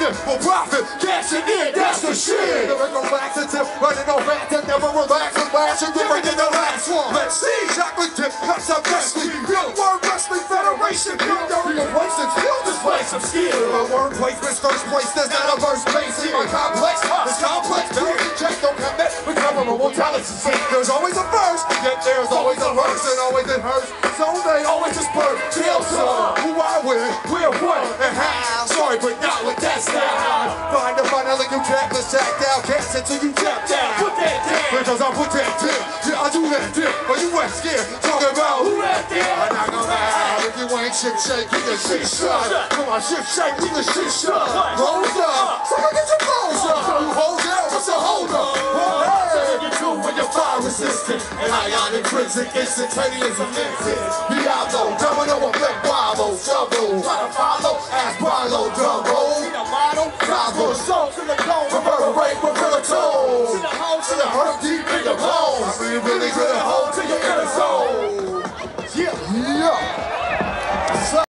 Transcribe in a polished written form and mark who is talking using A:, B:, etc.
A: dip for profit, cashing in, that's the shit. Never go back to tip, running no back to never relax and last, and you're in the last one. Let's see, chocolate dip, cuts up wrestling, built World Wrestling Federation, built during the place and still display some skill. My word placement's first place, there's not a verse place. See my complex, it's complex, period. Check, don't come back, recoverable talents and see. There's always a verse, yet there's always a verse, and always it hurts. So they always just burn, kill some. Who are we? We're what and how? Sorry, but not with that style. Find a finally you track the sack down, cast it till you tap down. Put that down. Because I put that dip. Yeah, I do that dip. But you ain't scared. Talking about who that dip? I'm not gonna lie. If you ain't shit shake, you can shit shut. Come on, shit shake, you can shit shut. Hold up. Someone get your balls up. So you hold down, what's a hold up? You do when you're fire resistant. And ion intrinsic, instantaneous amazing. Diablo, domino, effect, Bravo, trouble. Try to follow, ask Bravo, double. See the model, Bravo, soul to the goal.